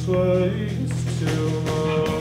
ways tomorrow.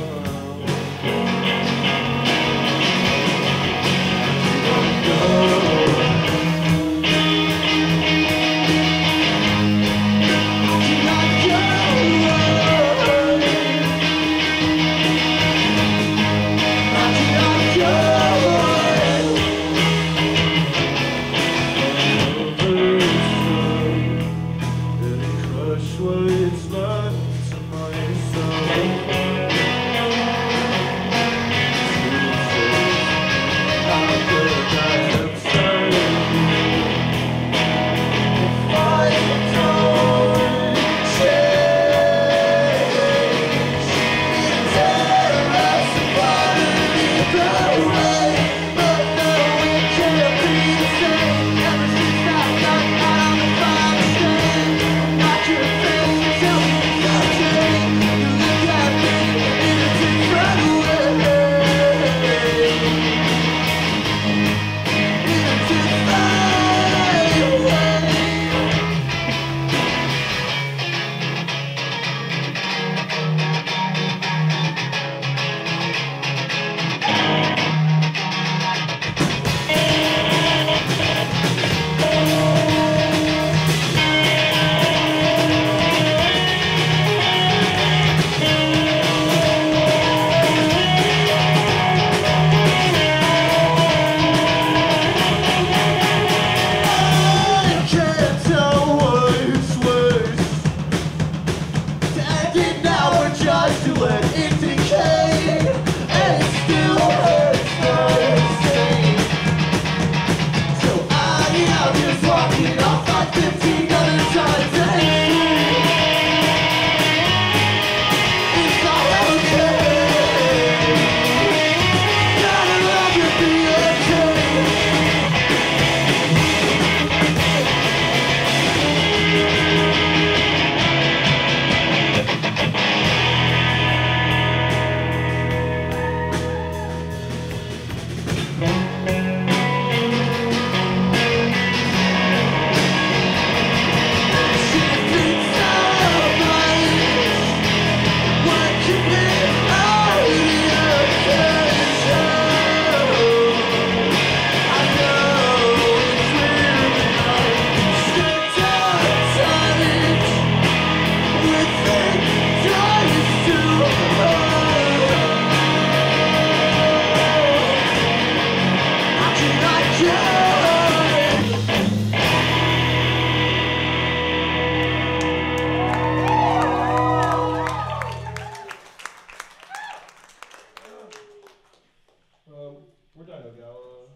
We're Dino Gala.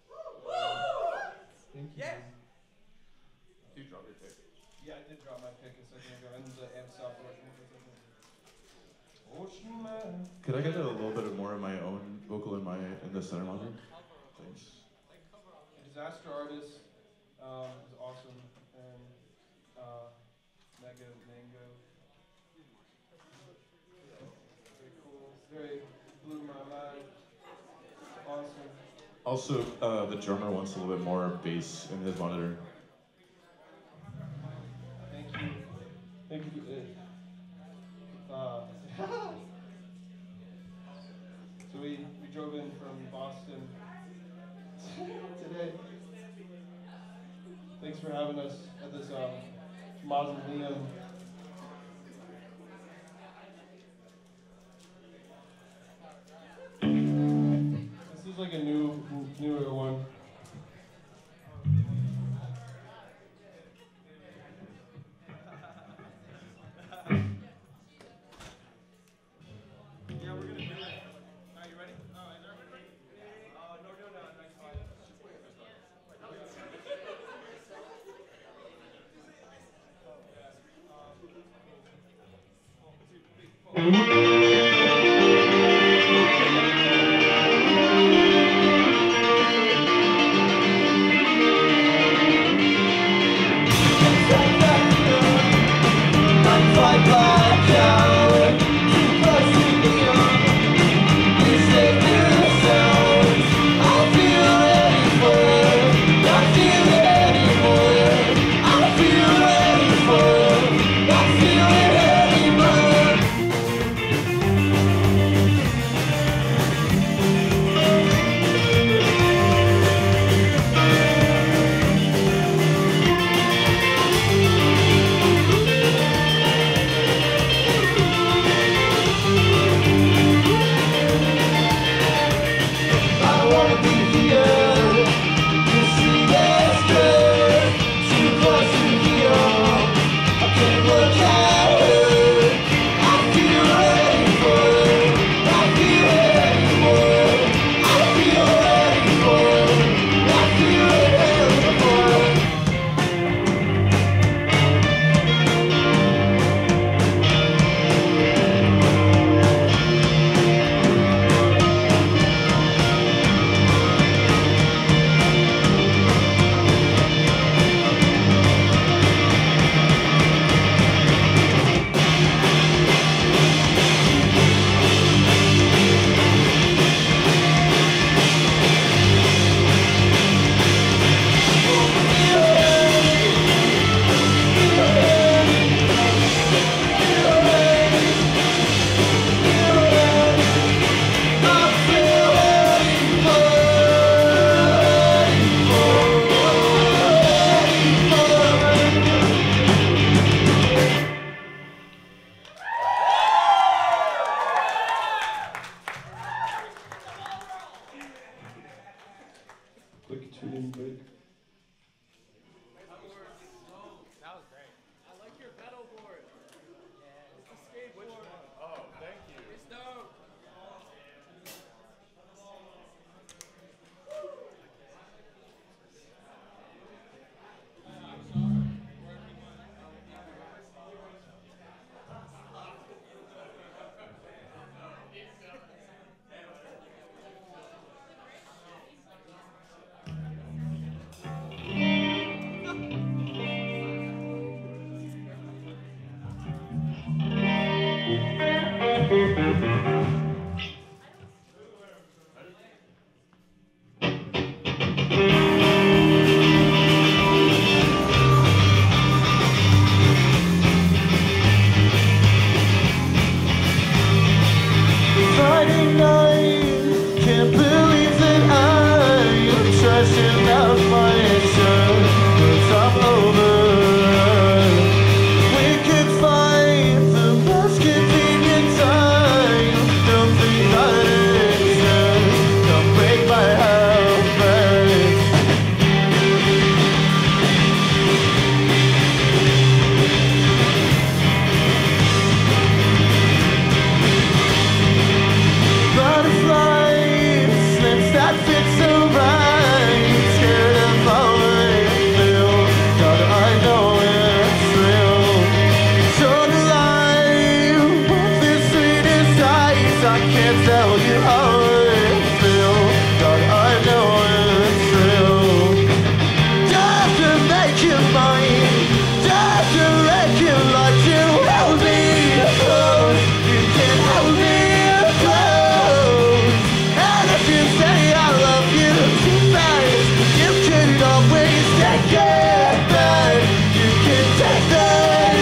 Thank you. Yes! Did you drop your pick? Yeah, I did drop my pick a second ago, and the amp stopped working for a second. Could I get a little bit more of my own vocal in the center monitor? Thanks. Disaster Artist is awesome, and Mega Mango. Very cool. Very blew my mind. Awesome. Also, the drummer wants a little bit more bass in his monitor. Thank you. Thank you. So we drove in from Boston today. Thanks for having us at this mausoleum. This is like a newer one. Yeah, we're gonna do it. Are you ready? Is everyone ready? No, next slide. Friday night, can't believe that I'm trashing out my shirt, but I'm over. We could find the most convenient time. Don't think that it should come break my heart first. Butterfly slips that fit so right. Scared of how it feels. God, I know it's real. So alive with the sweetest eyes. I can't tell you how it feels. God, I know it's real. Just to make you mine. Just to regulate you. Hold me close. You can hold me close. And if you say I love you tonight, you can always take it back. You can take that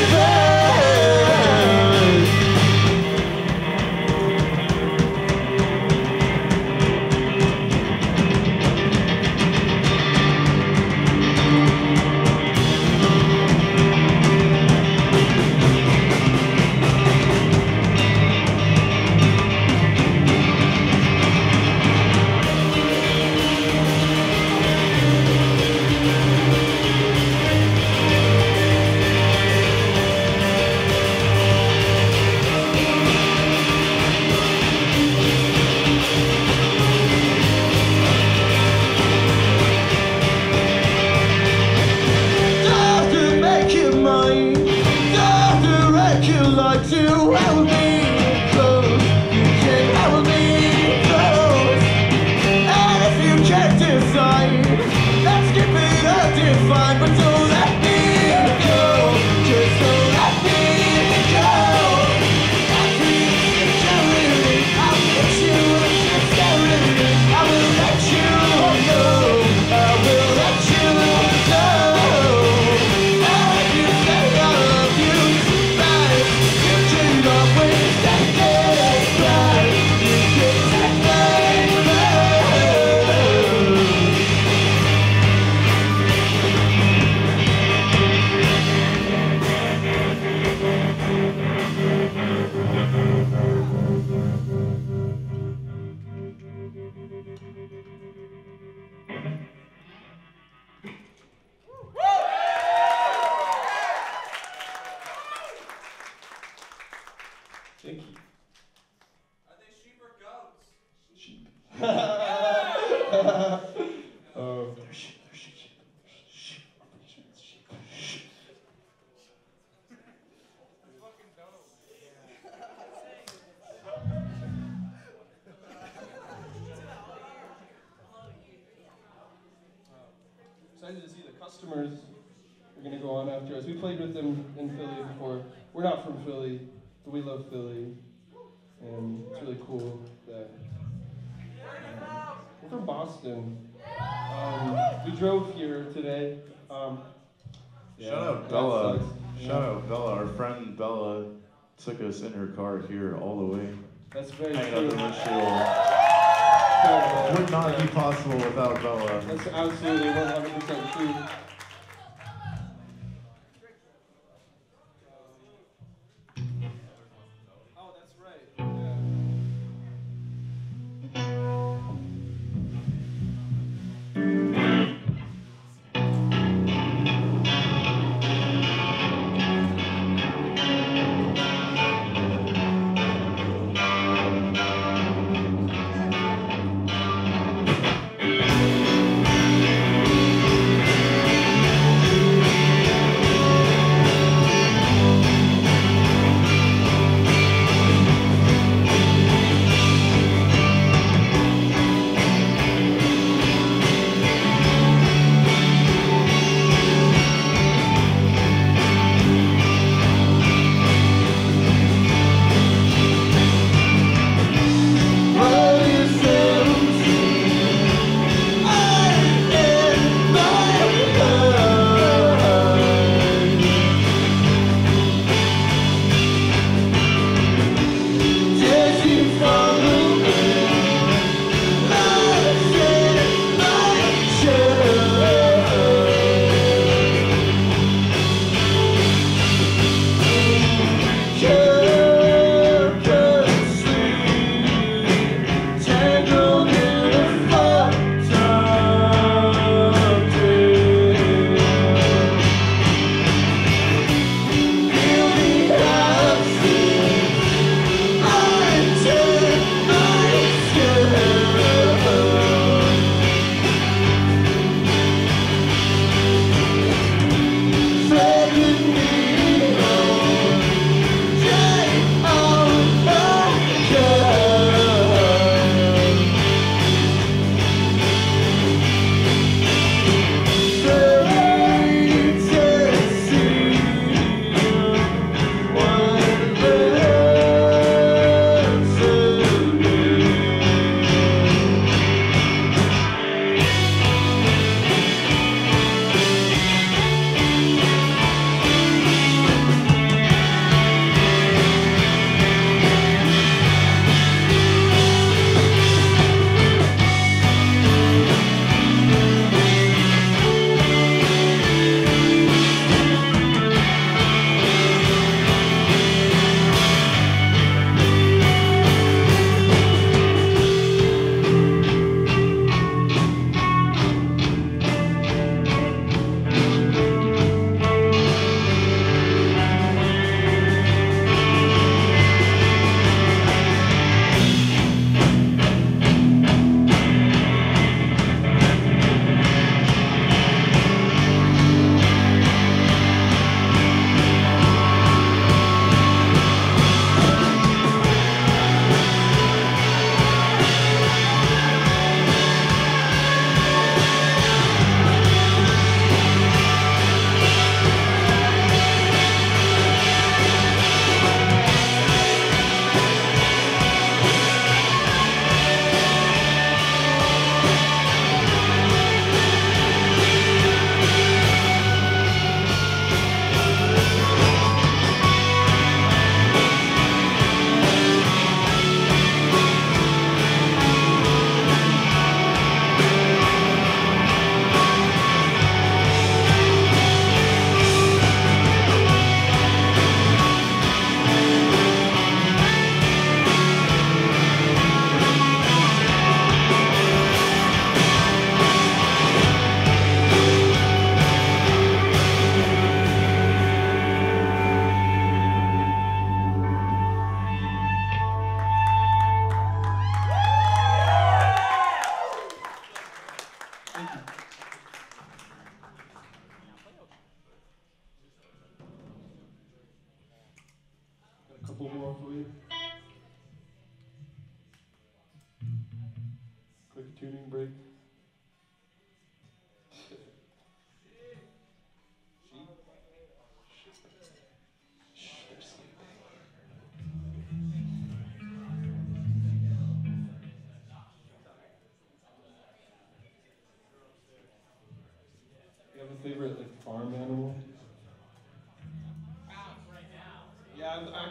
back. Just to make you mine, just to regulate you. Hold me close, you can hold me close. And if you can't decide, let's keep it undefined. But don't let me go, just don't let me go. Let me security, I'll get you security. I will let you go, I will let you go. And if you say I love you tonight, you can always take it back. You can take it back. Thank you. Are they sheep or goats? Sheep. Oh. Fucking dope. Excited to see the customers are going to go on after us. We played with them in Philly before. We're not from Philly, but we love Philly. And it's really cool that we're from Boston. We drove here today. Shout out that Bella. sucks. Shout out Bella. Our friend Bella took us in her car here all the way. That's very Hanging true. out the windshield. Incredible. Would not be Yeah. possible without Bella. That's absolutely 100% true. Oh, that's right. Yeah.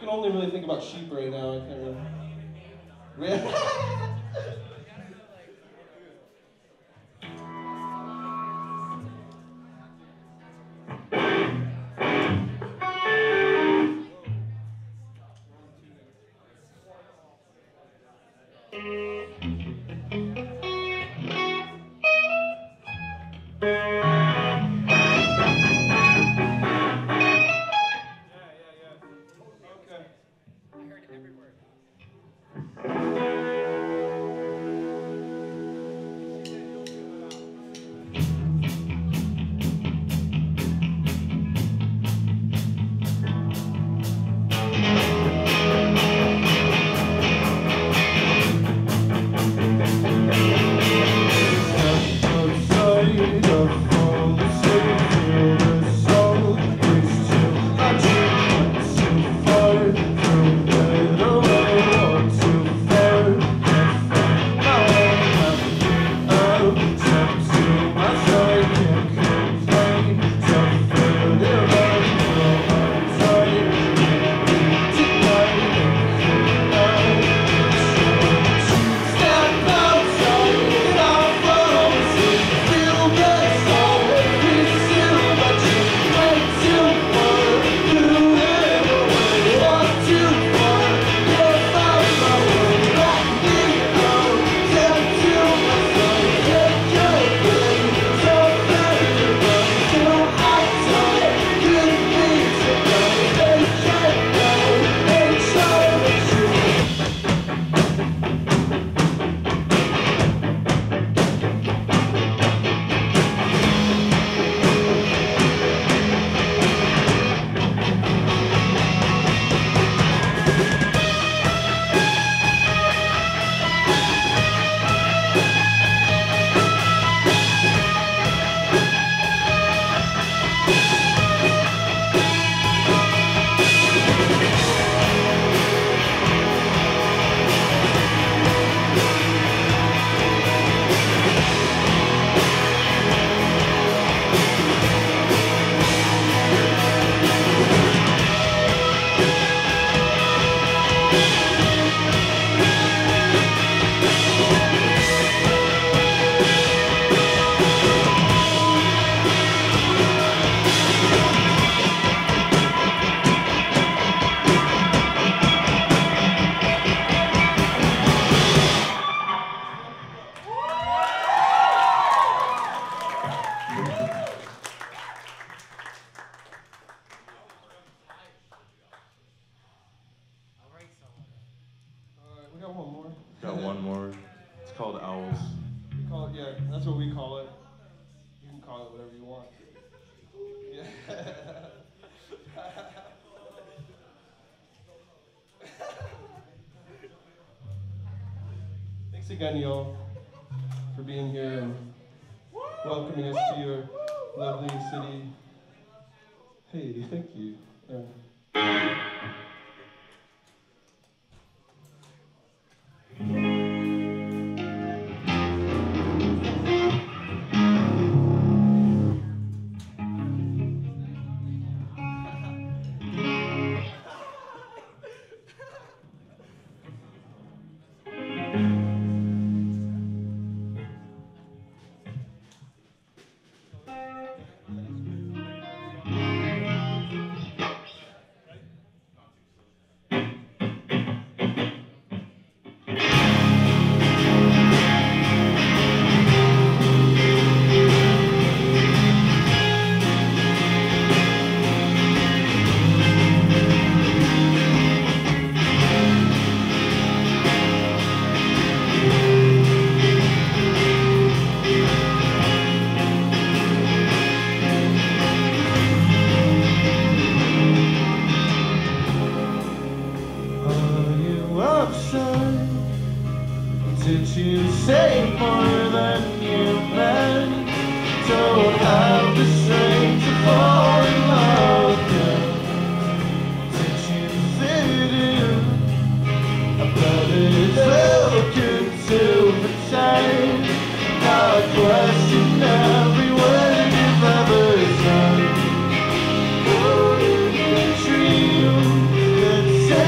can only really think about sheep right now. I can't really. We got one more. Got one more. It's called Owls. We call it, yeah, that's what we call it. You can call it whatever you want. Yeah. Thanks again, y'all, for being here and welcoming us to your lovely city. Hey, thank you. Did you say more than you meant? Don't have the strength to fall in love again. Did you fit in? I bet it felt good to pretend. I question every word you've ever said. Dream that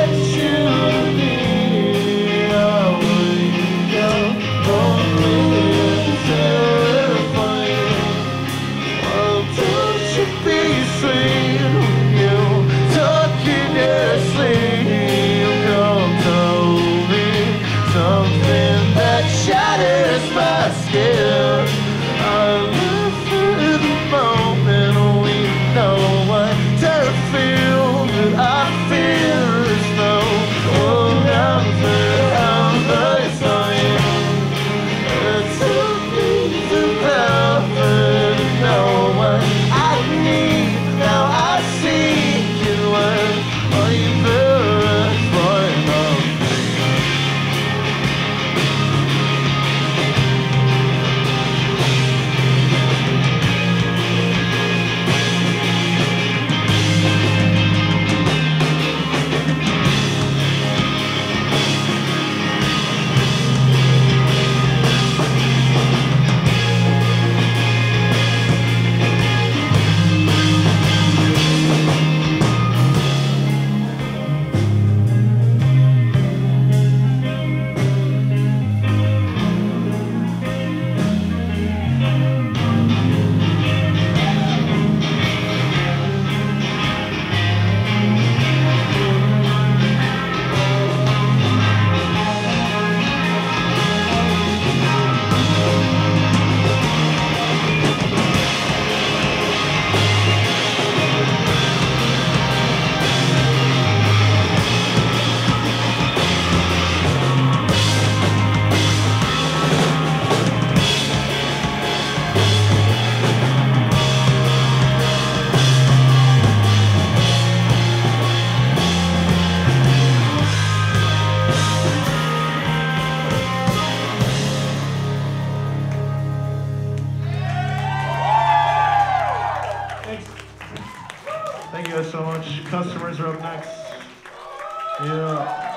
so much. Customers are up next. Yeah.